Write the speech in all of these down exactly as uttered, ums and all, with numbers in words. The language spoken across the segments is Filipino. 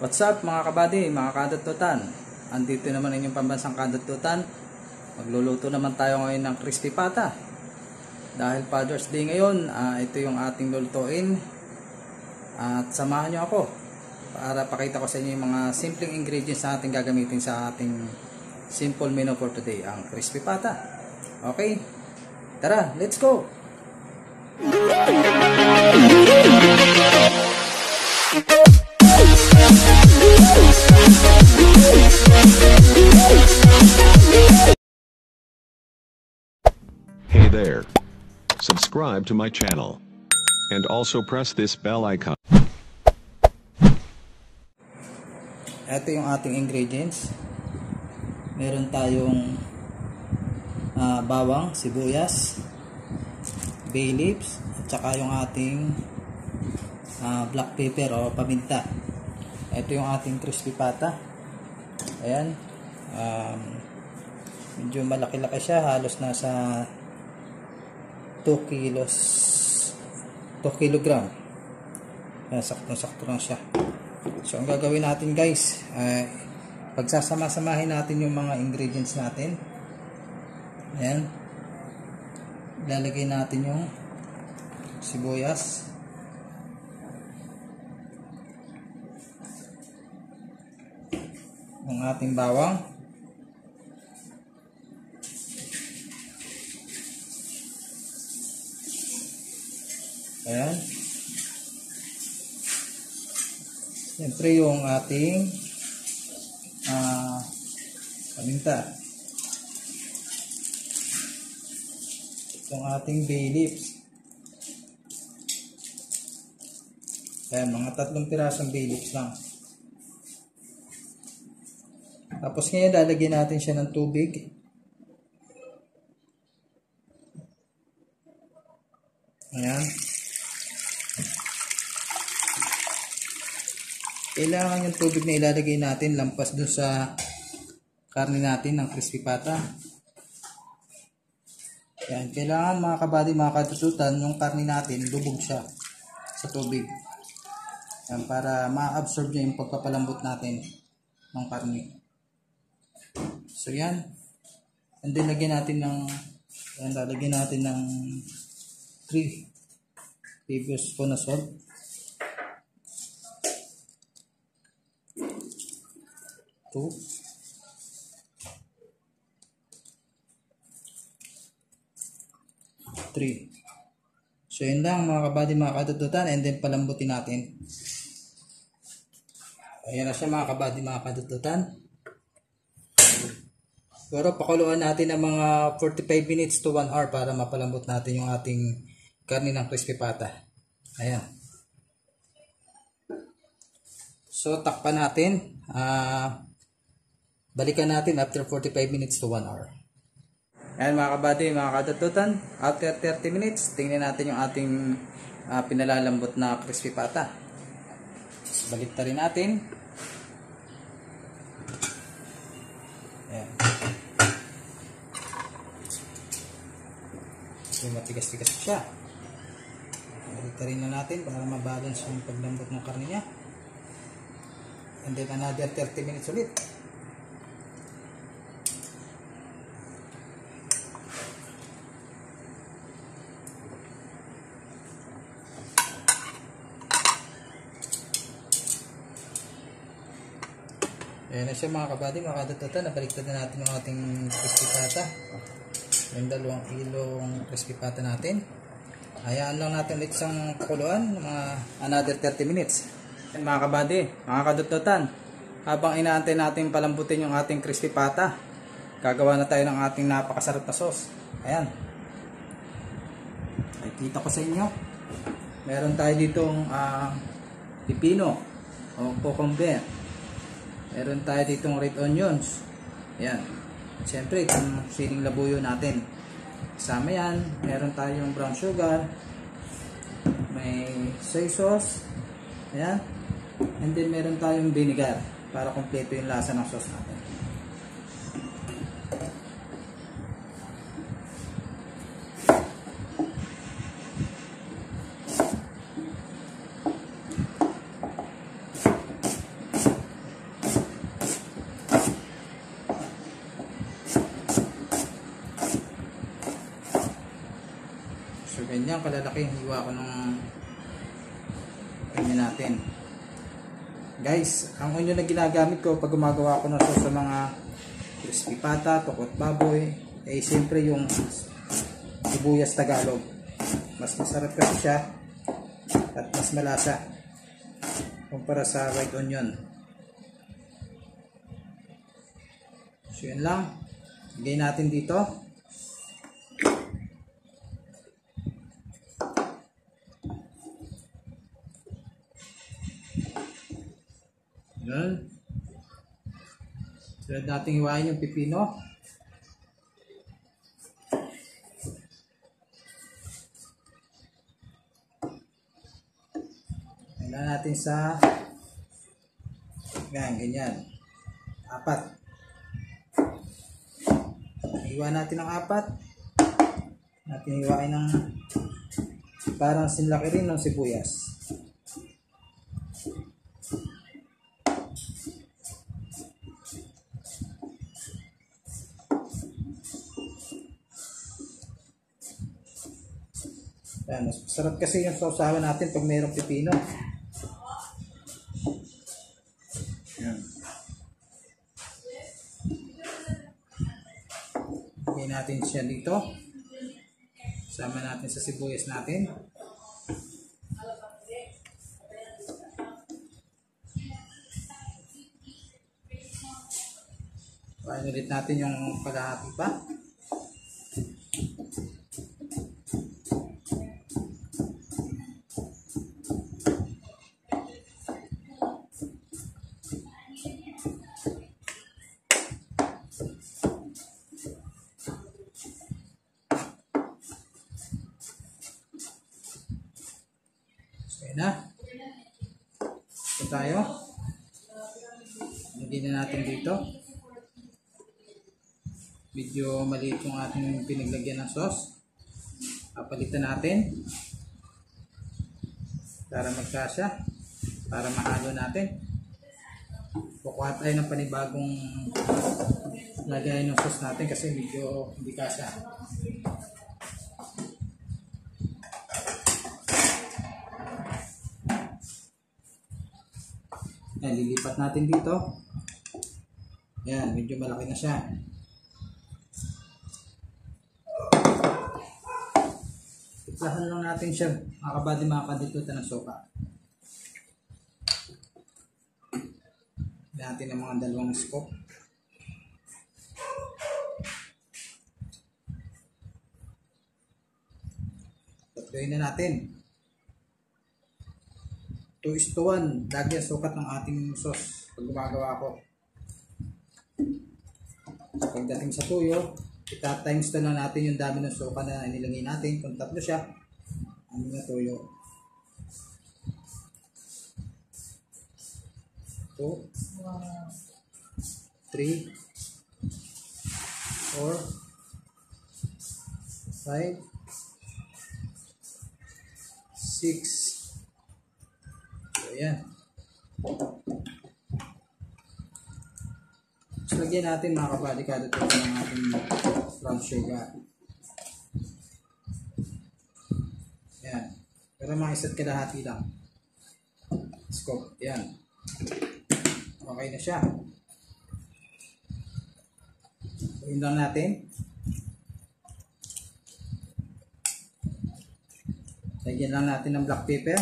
What's up mga kabady, mga kadatutan? Andito naman inyong pambansang kadatutan. Magluluto naman tayo ngayon ng crispy pata. Dahil Father's Day ngayon, uh, ito yung ating lulutuin. At samahan nyo ako para pakita ko sa inyo yung mga simpleng ingredients na ating gagamitin sa ating simple menu for today, ang crispy pata. Okay? Tara, let's go! Hey there. Subscribe to my channel. And also press this bell icon. Ito yung ating ingredients. Meron tayong uh, bawang, sibuyas, bay leaves, at saka yung ating uh, black pepper o paminta. Ito yung ating crispy pata. Ayan. Um, medyo malaki-laki siya. Halos nasa two kilos two kilogram. Ayan, sakto-sakto lang siya. So ang gagawin natin guys, uh, pagsasama-samahin natin yung mga ingredients natin. Ayan. Lalagay natin yung sibuyas, ang ating bawang, ayan, siyempre yung ating uh, paminta, itong ating bay leaves, ayan, mga tatlong pirasong bay leaves lang. Tapos ngayon lalagyan natin siya ng tubig. Ayan. Kailangan yung tubig na ilalagay natin lampas dun sa karne natin ng crispy pata. Ayan. Kailangan mga kabady, mga katututan, yung karne natin lubog siya sa tubig. Ayan, para ma-absorb niya yung pagpapalambot natin ng karne. So yan. And then lagyan natin ng yan, lalagyan natin ng three tablespoons of salt. two. three. So yun lang mga kabady, mga katututan, and then palambutin natin. Ayan na siya mga kabady, mga katututan. Pero pakuluan natin ng mga forty-five minutes to one hour para mapalambot natin yung ating karne ng crispy pata. Ayan. So takpan natin. Uh, balikan natin after forty-five minutes to one hour. Ayan mga kabady, mga katututan. After thirty minutes, tingnan natin yung ating uh, pinalalambot na crispy pata. Balik rin natin. Ayan. Matigas-tigas siya. Balik na natin para mabalance yung paglambot ng karne niya. And then another thirty minutes ulit. Ayan na siya mga kabady, mga katututan. Nabaliktad na natin yung ating crispy pata. Yung dalawang kilong crispy pata natin. Hayaan lang natin ulit isang pakuluan, mga another thirty minutes. And mga kabady, mga kadututan, habang inaantay natin palambutin yung ating crispy pata, gagawa na tayo ng ating napakasarap na sauce. Ayan. Nakikita ko sa inyo. Meron tayo ditong uh, pipino o cucumber. Meron tayo ditong red onions. Ayan. Siyempre, itong siling labuyo natin. Kasama yan. Meron tayong brown sugar. May soy sauce. Ayan. And then meron tayong vinegar para kompleto yung lasa ng sauce natin. Ganyan kalalaki yung hiwa ko ng kanya natin. Guys, ang onion na ginagamit ko pag gumagawa ko ng sauce sa mga crispy pata, tukot baboy, eh siyempre yung sibuyas Tagalog. Mas masarap kasi siya at mas malasa kumpara sa white onion. So yun lang. Lagay natin dito. Yun. Sunod natin hiwain yung pipino. Kailangan natin sa yan, ganyan. Apat. Hiwa natin ng apat. Natin hiwain ng parang sinlaki rin ng sibuyas. Yan, mas masarap kasi yung sausawan natin pag mayroong pipino. Yan. Lagyan natin siya dito. Sama natin sa sibuyas natin. Paano ulit natin yung kalahati pa. Okay na. Ito tayo. Lagyan na natin dito. Medyo maliit yung ating pinaglagyan ng sauce. Papalitan natin. Para magkasya. Para mahalo natin. Kukuha tayo ng panibagong lagay ng sauce natin kasi medyo hindi kasya. Yan, lilipat natin dito. Yan, medyo malaki na siya. Iplahan lang natin siya, mga kabady, mga kaditutan ng sopa. Lagyan natin ng mga dalawang scoop. Tatloyin na natin. two is to one, lagi ang sukat ng ating sauce pag gumagawa ko. Pagdating sa tuyo, ita-times na lang natin yung dami ng suka na nilagay natin. Kung tatlo siya, ano na tuyo? two, three, four, five, six. Ayan. So, lagyan natin mga kabalikado ito ng ating brown sugar. Ayan. Pero mga isa't kalahati lang. Scoop. Ayan. Okay na siya. Gawin lang natin. Lagyan lang natin ng black pepper.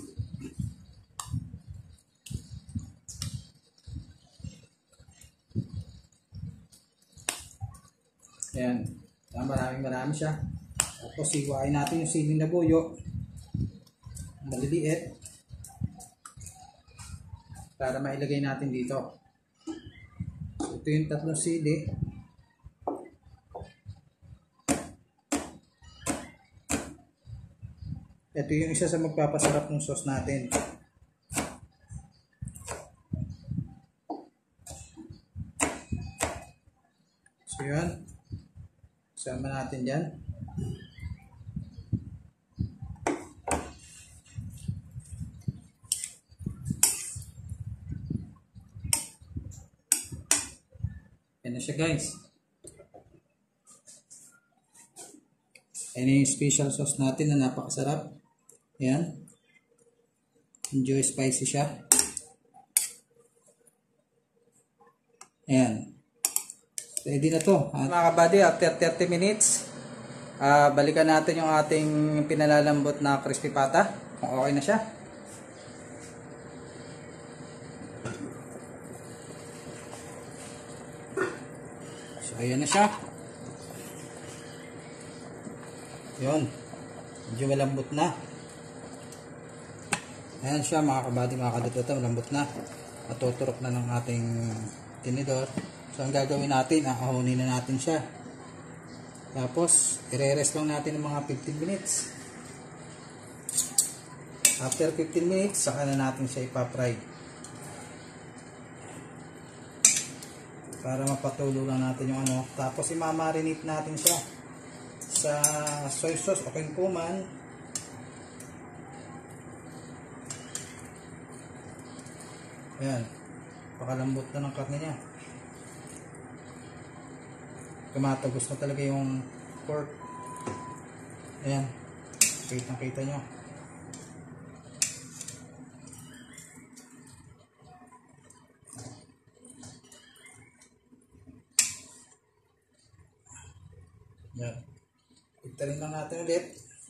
Ayan. Maraming marami siya. Tapos hiwain natin yung siling na buyo. Maliliit. Para mailagay natin dito. So, ito yung tatlong sili. Ito yung isa sa magpapasarap ng sauce natin. So yun. Sama natin dyan. Yan na siya, guys. Ayan yung special sauce natin na napakasarap. Ayan. Enjoy, spicy siya. Ayan. Ready na to. At mga kabady, after thirty minutes, uh, balikan natin yung ating pinalalambot na crispy pata. Kung okay na siya. So, ayan na siya. Yun. Medyo malambot na. Ayan siya mga kabady, mga kadututan. Malambot na. At tuturok na ng ating tinidor. So, ang gagawin natin, ahahonin na natin siya. Tapos, i-rest lang natin ng mga fifteen minutes. After fifteen minutes, saka na natin siya ipapry. Para mapatulo lang natin yung ano. Tapos, imamarinate natin siya sa soy sauce o kingkuman. Ayan. Pakalambot na ng karne niya. Kumatagos na talaga yung pork. Ayan. Kitang kita nyo. Ayan. Tigtarin lang natin ulit.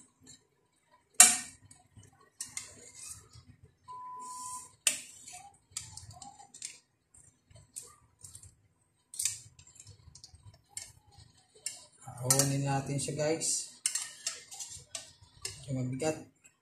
Ahawanin natin siya guys. Medyo mabigat.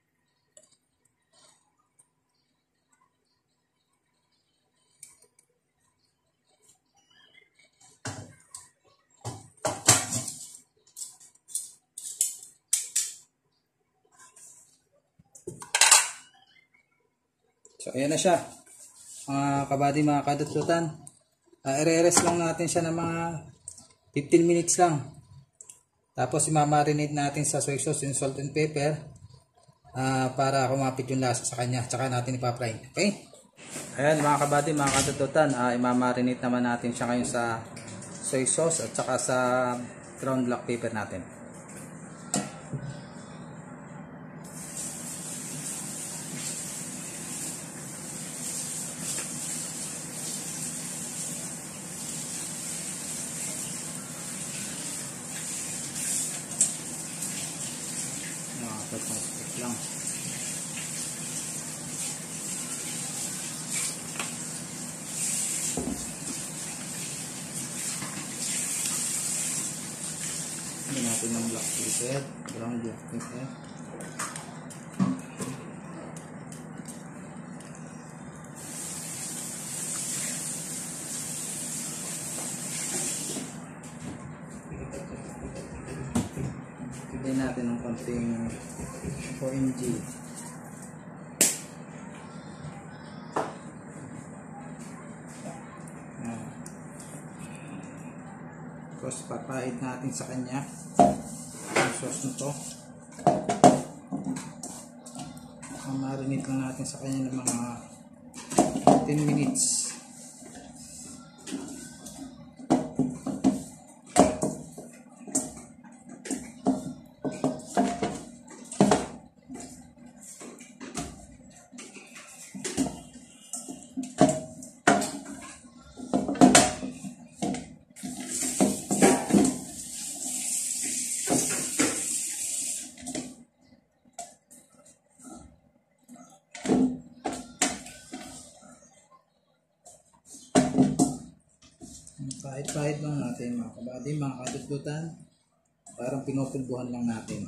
So, ayan na siya. Mga kabady, mga kadututan. Uh, i-rest lang natin siya ng mga fifteen minutes lang. Tapos, imamarinate natin sa soy sauce and salt and pepper uh, para kumapit yung lasa sa kanya. Tsaka natin ipapry. Okay? Ayan mga kabady, mga kadututan. Uh, imamarinate naman natin siya ngayon sa soy sauce at saka sa ground black pepper natin. Stick lang. Hindi natin ng black pepper, brown black pepper. Bigyan natin ng konting O M G. Tapos papait natin sa kanya yung sauce na to. Marinate lang natin sa kanya ng mga ten minutes. Pahit-pahit lang natin mga kabady, mga kadututan. Parang pinupulbuhan lang natin.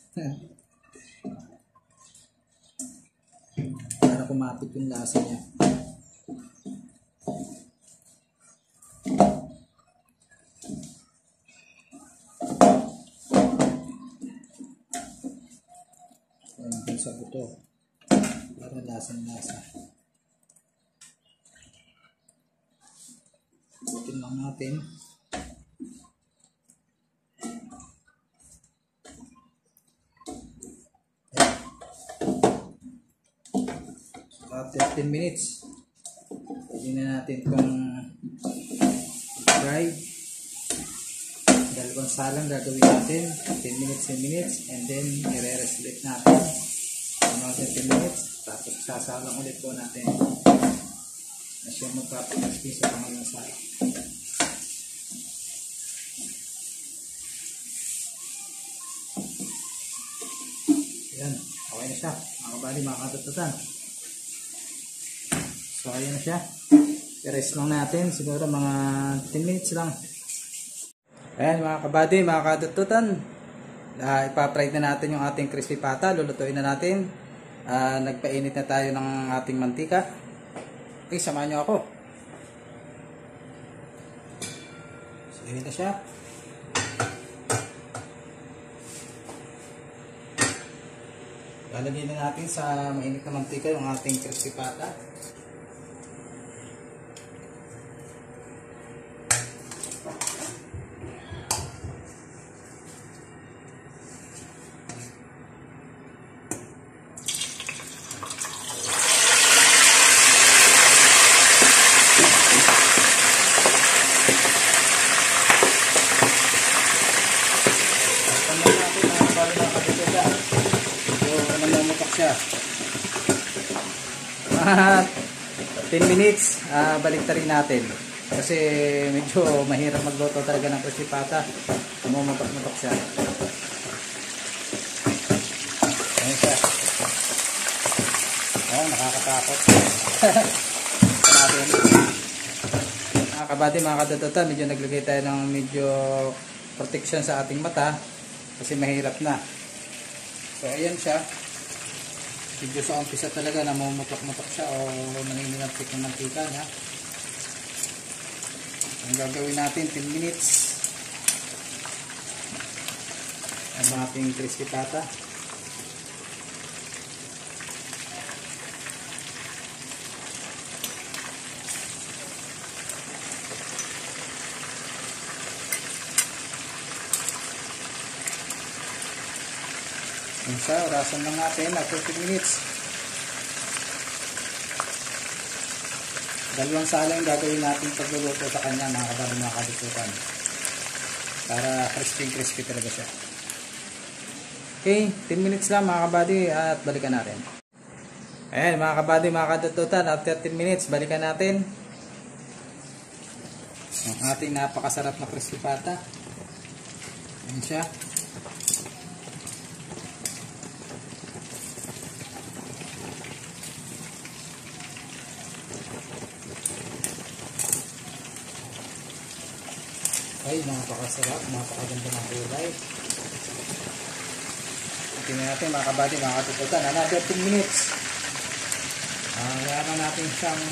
Para kumapit yung lasa niya. Ayan sa buto. Para lasang-lasa. Butin lang natin. So, after fifteen minutes, pwede na natin itong dry. Dalawang salang gagawin natin. ten minutes, ten minutes. And then, i-rest ulit natin. Mga ten minutes. Tapos, sasalang ulit po natin. Na siya magpapakaspi sa pangalang salang. Ayan. Okay na siya. Mga kabali, mga katututan. So, ayan na siya. I-rest lang natin. Siguro mga ten minutes lang. Ayan mga kabady, mga katututan. Uh, ipa-fry na natin yung ating crispy pata. Lulutuin na natin. Uh, nagpainit na tayo ng ating mantika. Okay, samahan nyo ako. So, ayan na siya. Lalagyan na natin sa mainit na mantika yung ating crispy pata. Mga ten minutes, uh, balik ta rin natin. Kasi medyo mahirap magluto talaga ng crispy pata. Mumutok-mutok siya. Ayan siya. Oh, nakakatakot. Mga kabady, mga katututan, medyo naglagay tayo ng medyo protection sa ating mata. Kasi mahirap na. So, ayan siya. Medyo sa umpisa talaga namumutok-mutok siya o naninilapik ng mantika niya. Ang gagawin natin, ten minutes. Ang ating crispy pata. Yan siya, orasan lang natin at thirty minutes. Dalawang salang gagawin natin pagluluto sa kanya mga kabady, mga kadututan. Para crispy crispy talaga siya. Okay, ten minutes lang mga kabady at balikan natin. Ayan mga kabady, mga kadututan, after ten minutes balikan natin ang ating napakasarap na crispy pata. Ayan siya. Ay, napakasarap, napakaganda ng kulay. Tingnan natin mga kabady, mga katututan. Another ten minutes. Uh, Kailangan natin siyang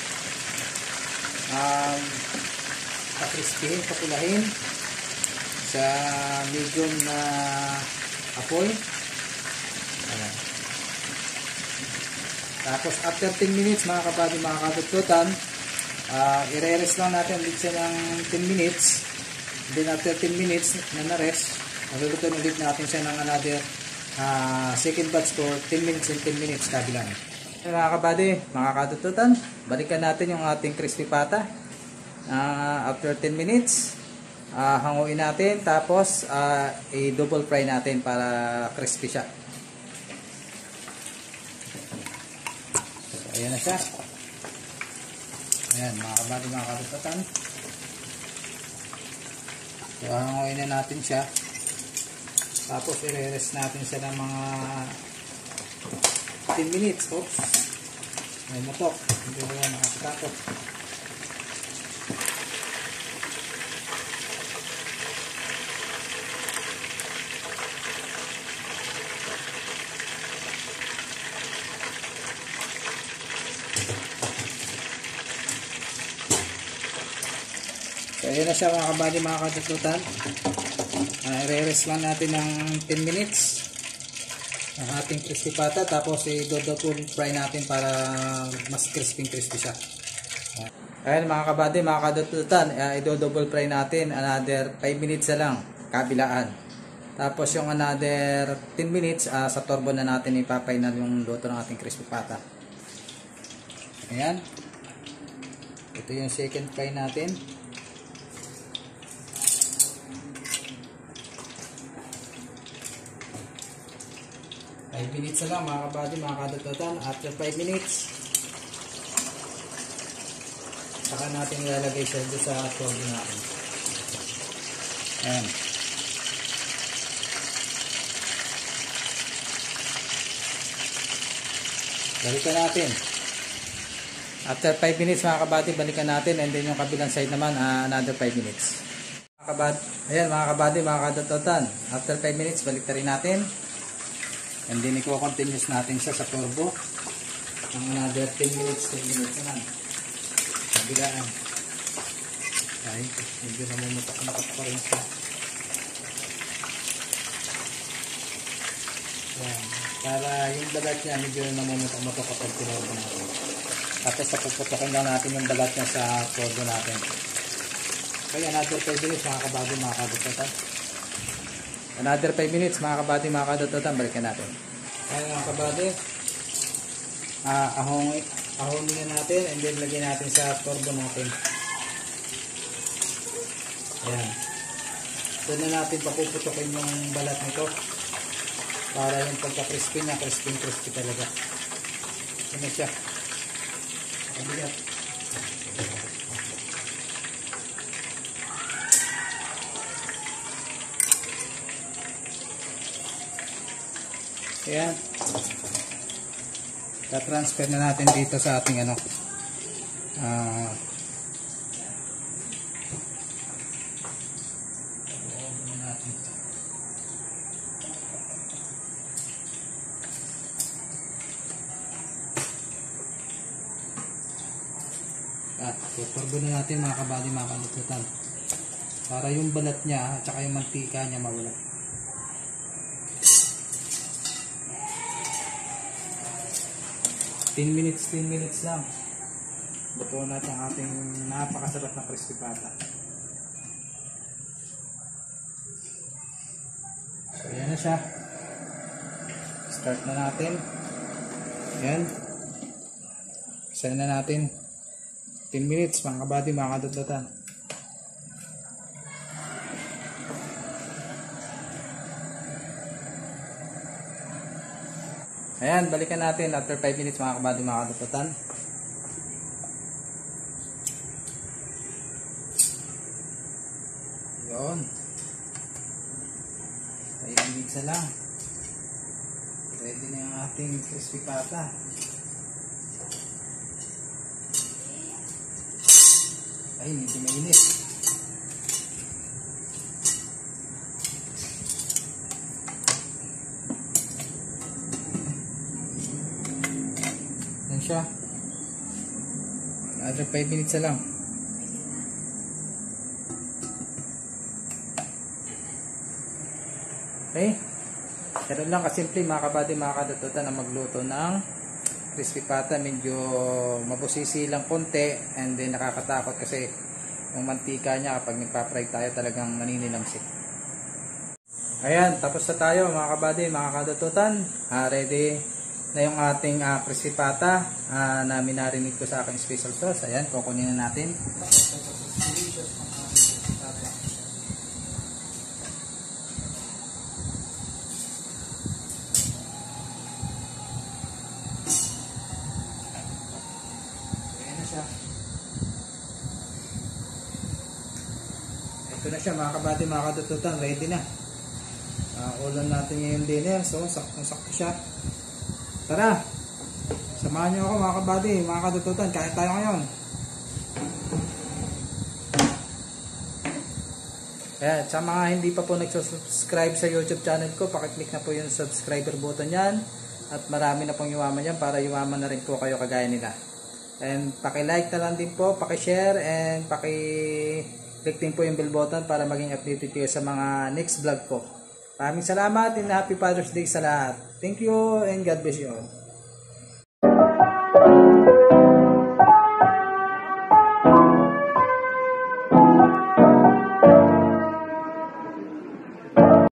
um, pakrispihin, papulahin sa medium na apoy. Ayan. Tapos after ten minutes mga kabady, mga katututan, uh, i-rest lang natin ulit siya ng ten minutes. Then after ten minutes na na-rest, malulutuin ulit natin siya ng another uh, second batch for ten minutes and ten minutes kabilang. Mga kabady, mga katututan, balikan natin yung ating crispy pata. Uh, after ten minutes, uh, hanguin natin, tapos uh, i-double fry natin para crispy siya. So, ayan na siya. Ayan mga kabady, mga katututan. So, hanguin na natin siya. Tapos, i-rest natin siya ng mga ten minutes. Oops. May matok. Hindi ko yan nakakatakot. So, ayan na siya mga kabady, mga katututan. Uh, i-rest lang natin ng ten minutes ang ating crispy pata. Tapos i-double fry natin para mas crispy crispy siya. Uh, ayan mga kabady, mga katututan, uh, i-double fry natin another five minutes na lang kabilaan. Tapos yung another ten minutes uh, sa turbo na natin ipapay na yung luto ng ating crispy pata. Ayan. Ito yung second fry natin. five minutes na lang mga kabady, mga kadatotan. After five minutes, saka natin ilalagay siya doon sa tordo natin. Ayan. Balikan natin. After five minutes mga kabady, balikan natin. And then yung kabilang side naman, uh, another five minutes. Mga kabady, ayan mga kabady, mga kadatotan. After five minutes, balik rin natin. And then i-continuous natin siya sa turbo. Ang another ten minutes, ten minutes naman. Kabilaan. Ay, medyo namumutak-mutak pa rin siya. Ayan. Para yung balat niya medyo namumutak-mutak kapag tinurbo natin. Tapos papuputokin lang natin yung balat niya sa turbo natin. Kaya another five minutes mga kabady, mga kadatotan. Another five minutes mga kabady, mga kadatotan. Balikan natin. Kaya mga kabady, uh, ahong, ahonin na natin and then lagyan natin sa turbo natin. Ayan. Doon na natin papuputokin yung balat nito. Para yung pagka-crispy niya, crispy-crispy talaga. Ano siya? Kabigat. Ayan. Ta-transfer na natin dito sa ating ano. Ah... Uh, At tuturbo na natin mga kabady, mga kadatotan. Para yung balat niya at saka yung mantika niya mawala. ten minutes, ten minutes lang. Buto natin ang ating napakasarap na crispy pata. So yan na siya. Start na natin. Yan. Isa na natin. ten minutes mga kabady, mga kadatotan. Ayan, balikan natin after five minutes mga kabady, mga kadatotan. Yun. five minutes na lang. Ready na yung ating crispy pata. Ay, medyo mainit. Yan siya. Another five minutes na lang. Okay? Pero lang kasimple mga kabady, mga kadatotan na magluto ng crispy pata. Medyo mabusisi lang konti and then nakakatakot kasi yung mantika niya kapag nagpa-fry tayo talagang naninilamsik. Ayan, tapos na tayo mga kabady, mga kadatotan. Ah, ready na yung ating uh, crispy pata uh, na minarinate ko sa aking special sauce. Ayan, kukunin na natin. Ito na siya mga kabady, mga kadatotan, ready na. Uh, ulam natin ngayon dinner, so saktong-sakto siya. Tara, samahan niyo ako mga kabady, mga kadatotan, kain tayo ngayon. Kaya sa mga hindi pa po nagsusubscribe sa YouTube channel ko, pakiclick na po yung subscriber button yan. At marami na pong yumaman yan para yumaman na rin po kayo kagaya nila. And paki-like na lang din po, paki-share and paki-click din po yung bell button para maging updated kayo sa mga next vlog ko. Maraming salamat and happy Father's Day sa lahat. Thank you and God bless you all.